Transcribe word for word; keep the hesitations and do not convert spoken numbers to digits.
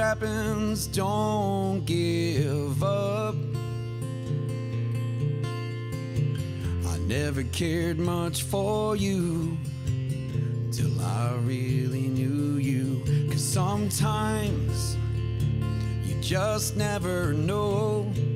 happens, don't give up. I never cared much for you till I really knew you. 'Cause sometimes you just never know